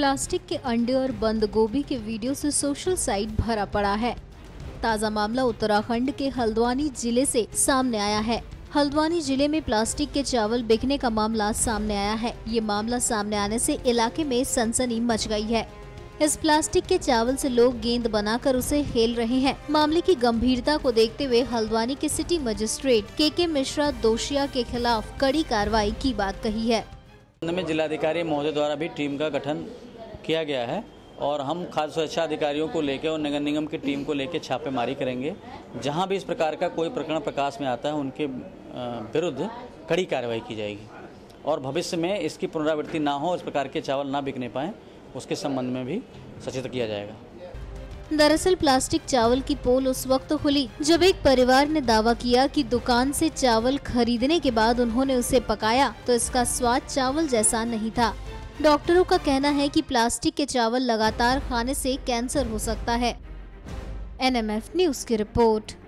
Plastic के अंडे और बंद गोभी के वीडियो से सोशल साइट भरा पड़ा है। ताज़ा मामला उत्तराखंड के हल्द्वानी जिले से सामने आया है। हल्द्वानी जिले में प्लास्टिक के चावल बिकने का मामला सामने आया है। ये मामला सामने आने से इलाके में सनसनी मच गई है। इस प्लास्टिक के चावल से लोग गेंद बनाकर उसे खेल रहे हैं। मामले की गंभीरता को देखते हुए हल्द्वानी के सिटी मजिस्ट्रेट के मिश्रा दोषिया के खिलाफ कड़ी कार्रवाई की बात कही है। में जिलाधिकारी महोदय द्वारा भी टीम का गठन किया गया है और हम खाद्य सुरक्षा अधिकारियों को लेकर और नगर निगम की टीम को लेकर छापेमारी करेंगे। जहां भी इस प्रकार का कोई प्रकरण प्रकाश में आता है उनके विरुद्ध कड़ी कार्रवाई की जाएगी और भविष्य में इसकी पुनरावृत्ति ना हो, इस प्रकार के चावल ना बिकने पाएँ, उसके संबंध में भी सचेत किया जाएगा। दरअसल प्लास्टिक चावल की पोल उस वक्त खुली जब एक परिवार ने दावा किया कि दुकान से चावल खरीदने के बाद उन्होंने उसे पकाया तो इसका स्वाद चावल जैसा नहीं था। डॉक्टरों का कहना है कि प्लास्टिक के चावल लगातार खाने से कैंसर हो सकता है। NMF न्यूज़ की रिपोर्ट।